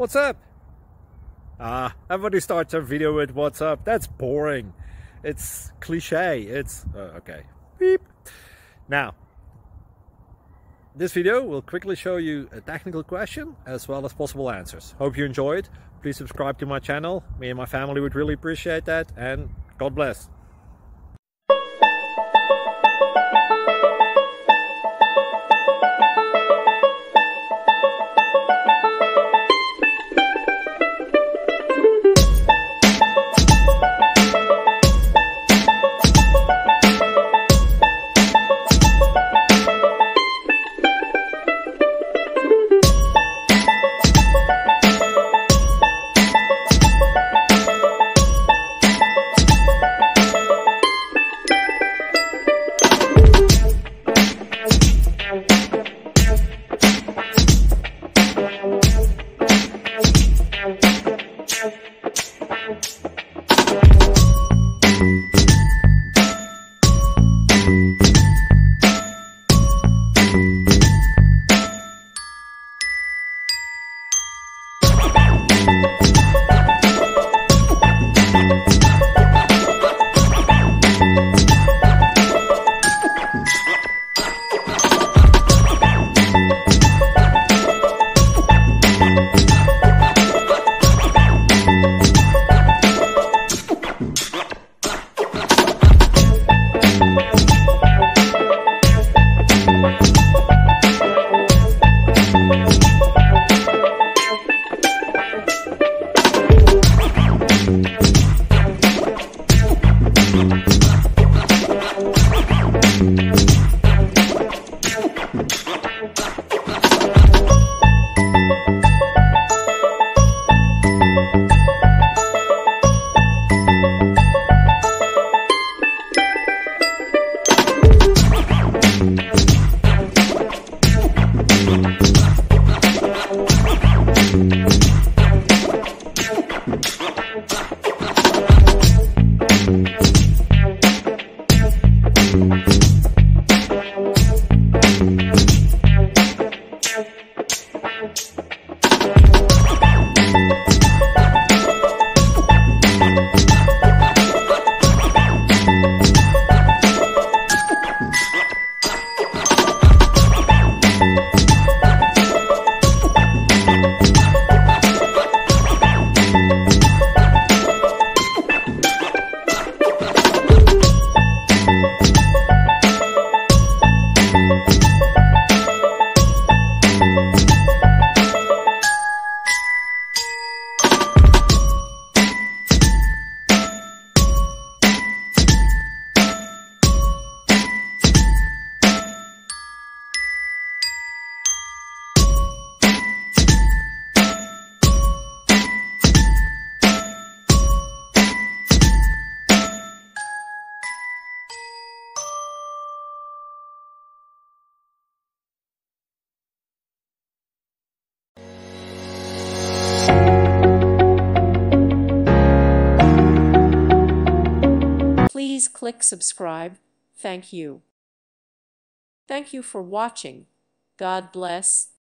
What's up? Everybody starts their video with what's up. That's boring. It's cliche. It's okay. Beep. Now, this video will quickly show you a technical question as well as possible answers. Hope you enjoy it. Please subscribe to my channel. Me and my family would really appreciate that, and God bless. Please click subscribe. Thank you. Thank you for watching. God bless.